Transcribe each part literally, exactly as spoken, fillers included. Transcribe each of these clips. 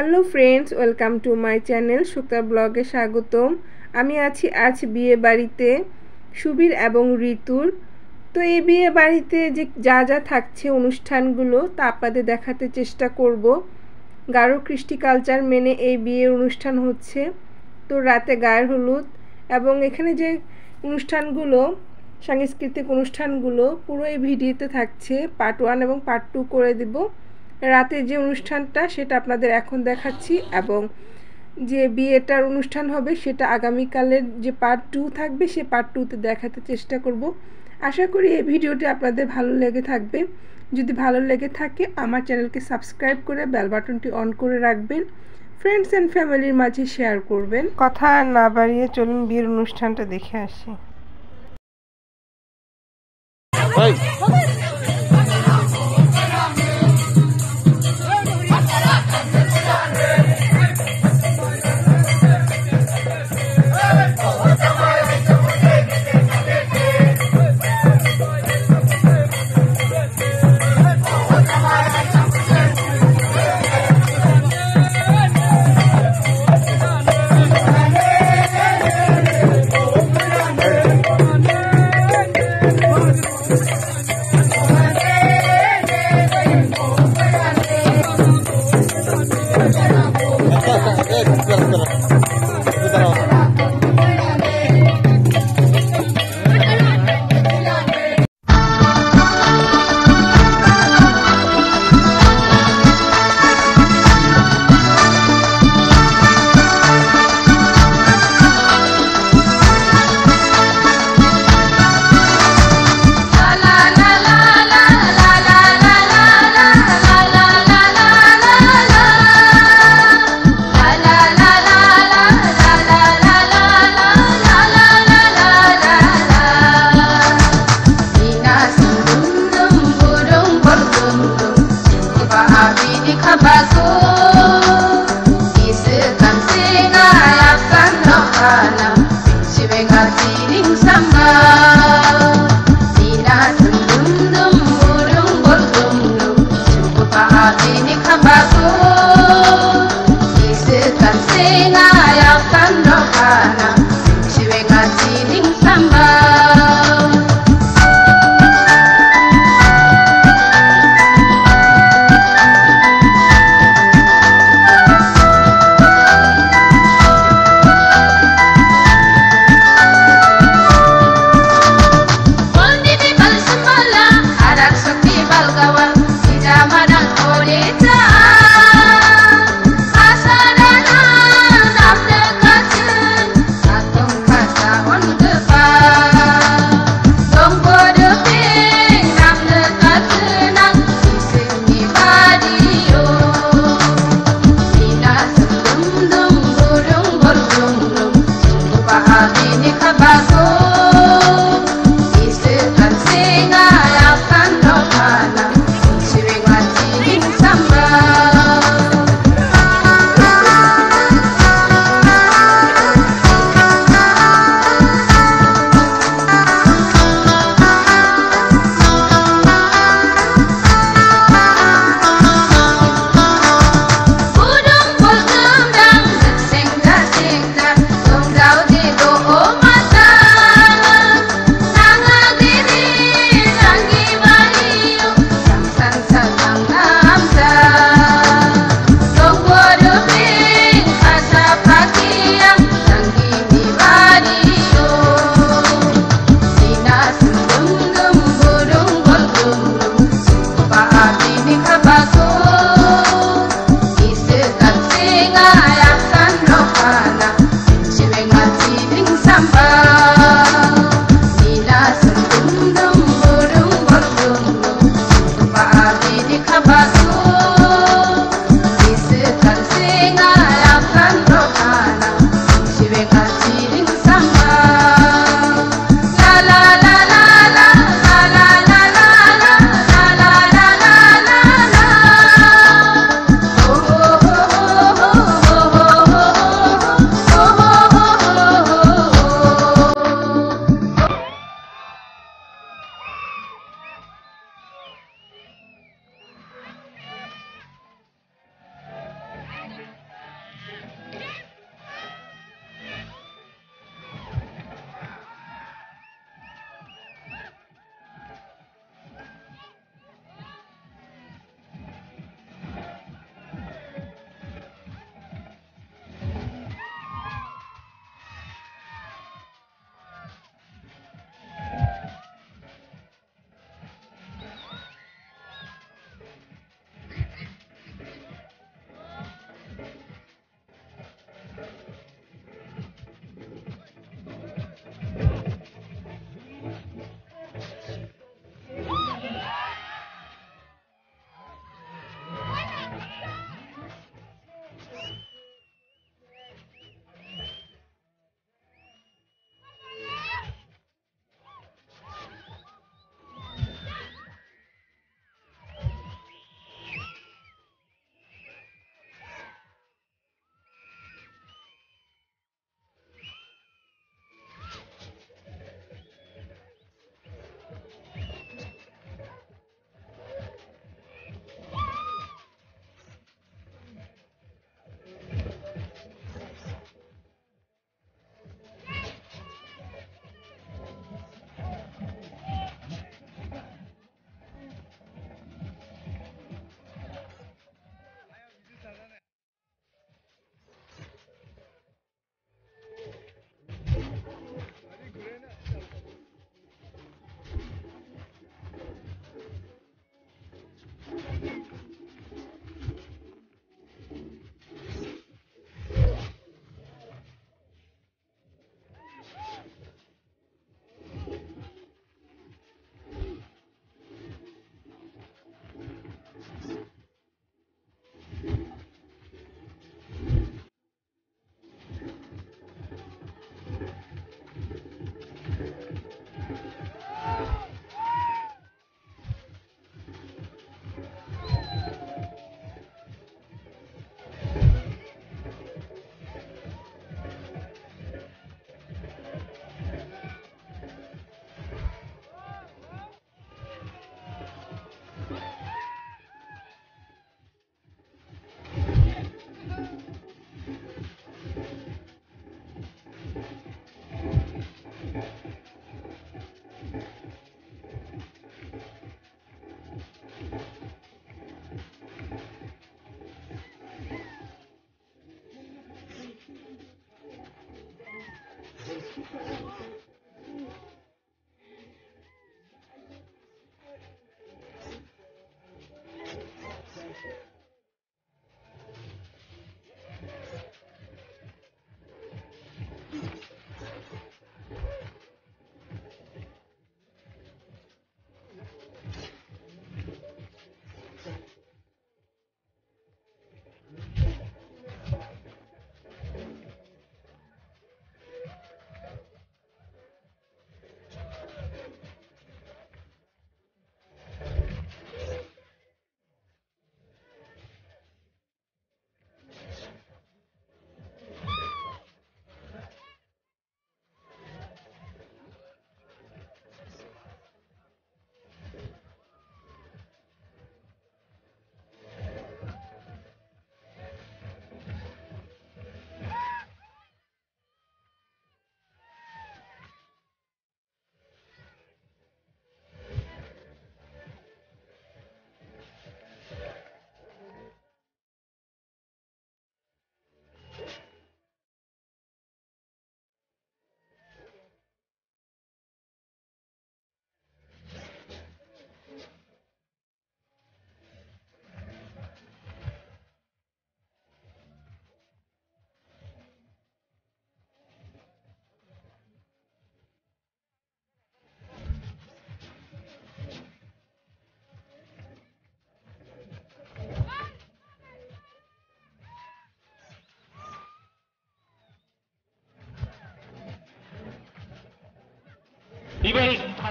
Hello friends, welcome to my channel সুক্তার ব্লগে স্বাগতম। আমি আছি আজ বিয়ে বাড়িতে সুবীর এবং ঋতুর। তো এই বিয়ে বাড়িতে যে যা যা থাকছে অনুষ্ঠানগুলো তা আপনাদের দেখাতে চেষ্টা করব। গারো কৃষ্টি কালচার মেনে এই বিয়ের অনুষ্ঠান হচ্ছে। তো রাতে গায়ের হলুদ এবং এখানে যে অনুষ্ঠানগুলো সাংস্কৃতিক অনুষ্ঠানগুলো পুরো এই ভিডিওতে থাকছে। পার্ট ওয়ান এবং পার্ট টু করে দিব। রাতে যে অনুষ্ঠানটা সেটা আপনাদের এখন দেখাচ্ছি এবং যে বিয়েটার অনুষ্ঠান হবে সেটা আগামীকালের যে পার্ট টু থাকবে সে পার্ট টুতে দেখাতে চেষ্টা করব। আশা করি এই ভিডিওটি আপনাদের ভালো লেগে থাকবে। যদি ভালো লেগে থাকে আমার চ্যানেলকে সাবস্ক্রাইব করে বেল বাটনটি অন করে রাখবেন, ফ্রেন্ডস অ্যান্ড ফ্যামিলির মাঝে শেয়ার করবেন। কথা আর না বাড়িয়ে চলুন বিয়ের অনুষ্ঠানটা দেখে আসি।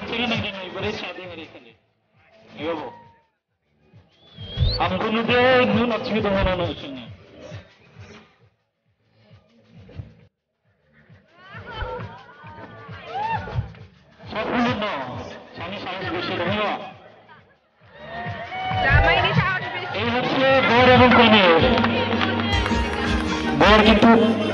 sini nang dina ibare shadi hari kali. Yo. Am gunu de nu nachi do hana no sini. Sapulu no. Sani sani beshi dohiwa. জামাই নি সাহস বেশি এই হচ্ছে বর এবং কনে। বর কিন্তু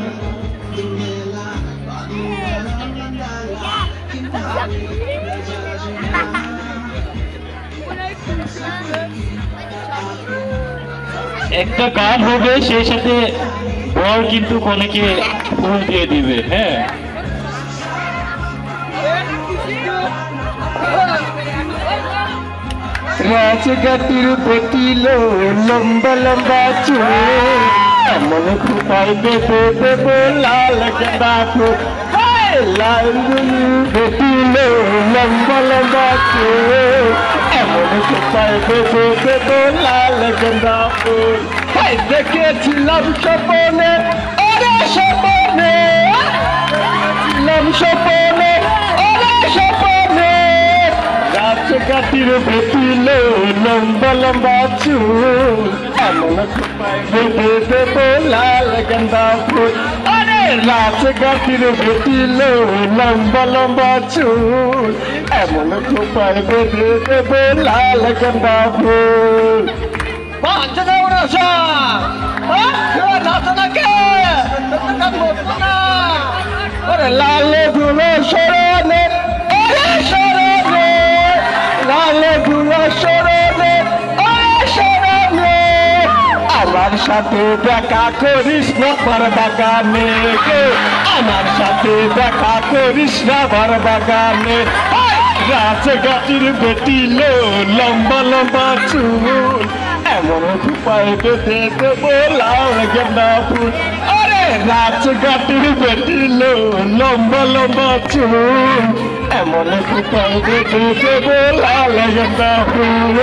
একটা গান হবে সেই সাথে বর কিন্তু কনেকে ফুল দিয়ে দিবে হ্যাঁ রাজগাতির বেটিল লম্বা লম্বা চুল মনে খুপাই দেবে দেবে লাল গেঁদা ফুল লাল বেটিল লম্বা লম্বা চুল মনে খুপাই দেবে দেবে লাল গেঁদা ফুল দেখেছিলাম স্বপনে ওরে স্বপনে দেখেছিলাম স্বপনে ওরে স্বপনে রাজগাতির বেটিল লম্বা লম্বা চুল এমন খুপাই দেবে দেবে লাল গেঁদা ফুল আরে রাজগাতির বেটিল লম্বা লম্বা চুল এমন খুপাই দেবে দেবে লাল গেঁদা ফুল বাঁচনা ওরা নাচনাকে ওরে লাল ধুলো সরণে ওরে সরণে লাল ধুলো সরণে ওরে সরণে আমার সাথে দেখা করিস না ভর বাগানে আমার সাথে দেখা করিস না ভর বাগানে রাজগাতির বেটিল লম্বা লম্বা চুল এমন খুপাই বেঁধে দেবো লাল গেঁদা ফুল আরে রাজগাতির বেটিল লম্বা লম্বা চুল এমন খুপাই বেঁধে দেবো লাল গেঁদা ফুল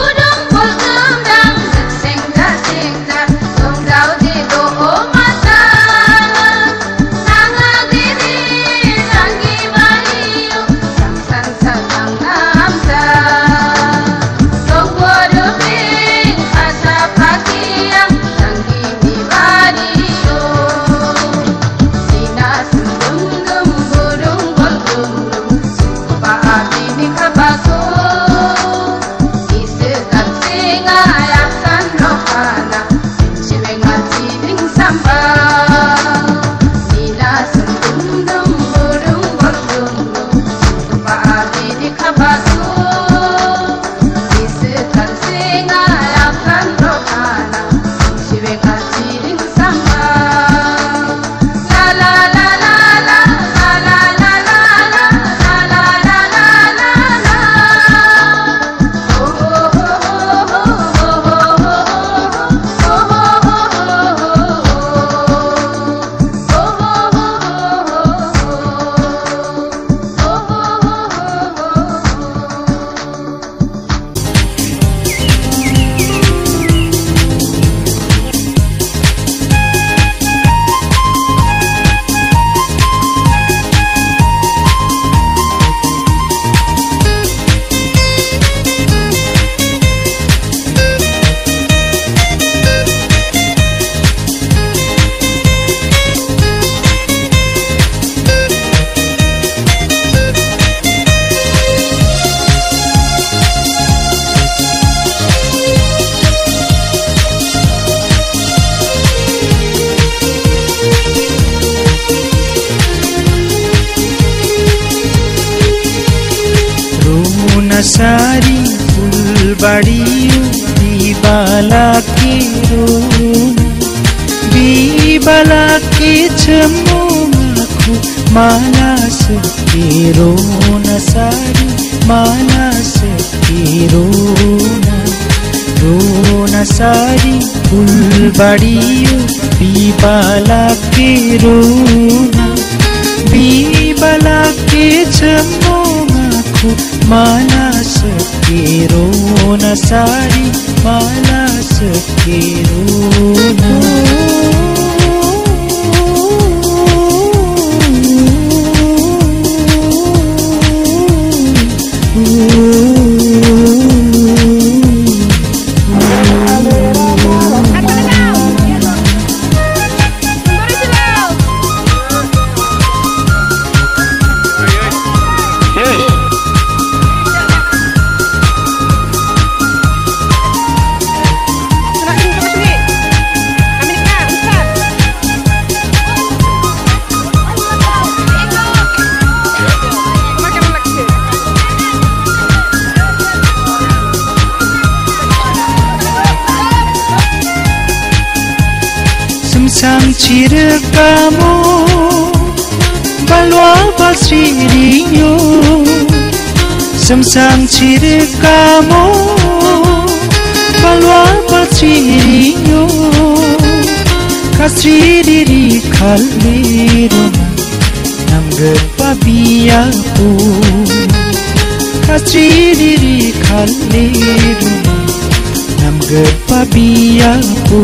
Mata नसारी फुलबाडियो बिबाला के रोना बिबाला के चम्मोमाखु माला सके रोना सारी माला सके रोना रोना सारी फुलबाडियो बिबाला के रोना बिबाला के चम्मोमाखु माला सके रोना सारी माला सके रोना Sang cirekamu balwa basiriyo Samsang cirekamu balwa basiriyo Kasri diri kalero namge pabiyaku Kasri diri kalero namge pabiyaku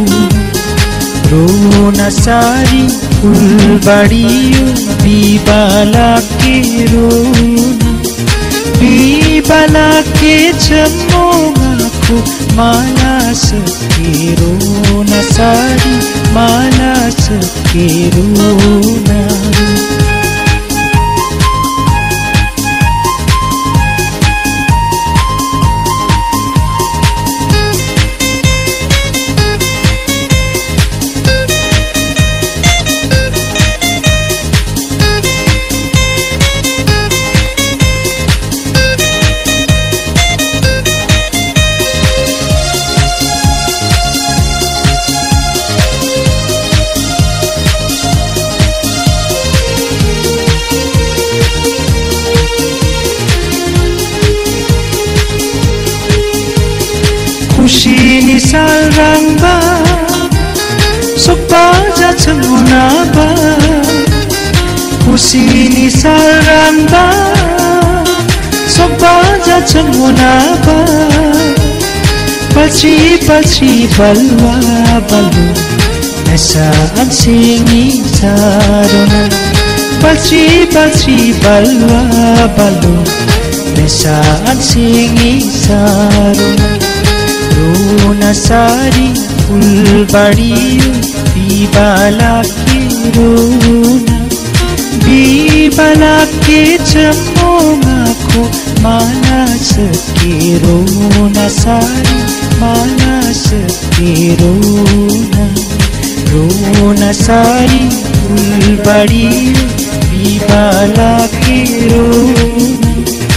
रोना सारी फुलबाडियो बिबाला के रोना बिबाला के चम्मोमाखु माला सके रोना सारी माला सके रोना Kushini sarangba Sokpa jachangunaba Kushini sarangba Sokpa jachangunaba Palchi palchi balwa balu Nasa ansingi sarona Palchi palchi balwa balu Nasa ansingi sarona रोना सारी फुलबाडियो बिबाला के रोना बिबाला के चम्मोमाखु माला सके रोना सारी माला सके रोना रोना सारी फुलबाडियो बिबाला के रोना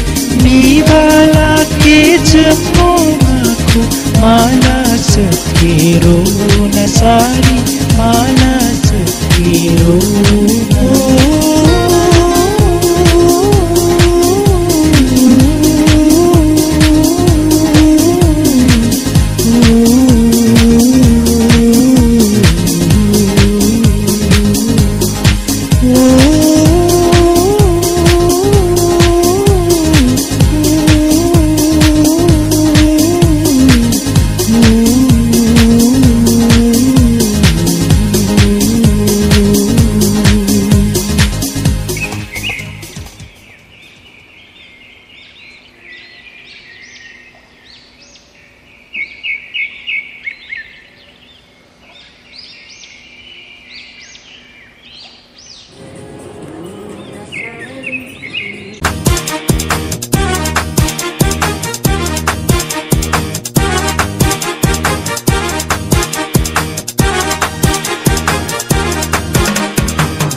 बिबाला के चम्मोमाखु माला सके रोना सारी माला सके रोना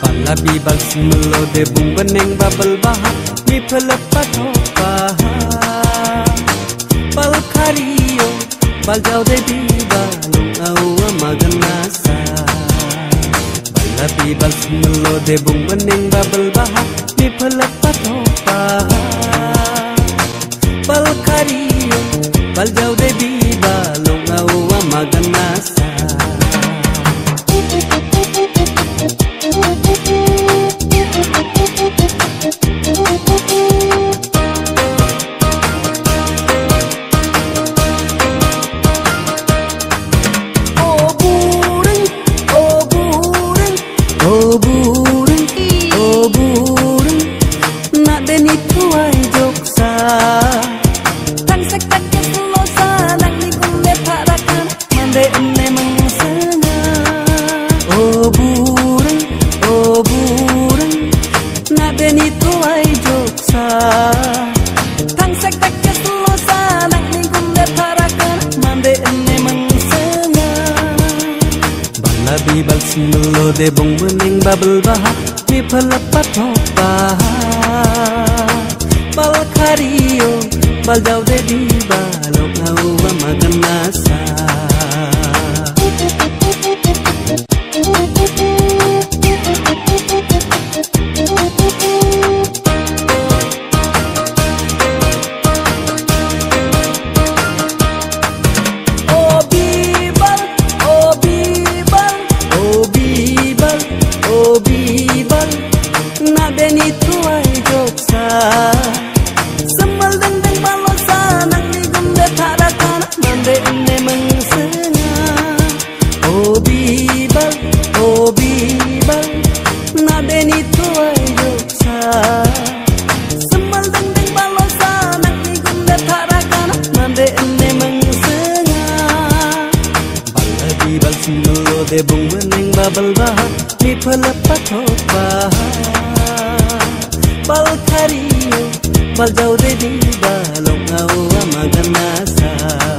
Labi bal simelo de bung beneng babel baha mi pelepat ho baha balkario baljau de biba awa maganasa balabi balsmelo de bung mening babel baha mi phalak patopa balkario baljau de biba awa maganasa balsmelo de bung mening babel baha mi phalak patopa balkario baljau de biba awa maganasa de bung mening babel baha mi phalak patopa balkario baljau de biba awa maganasa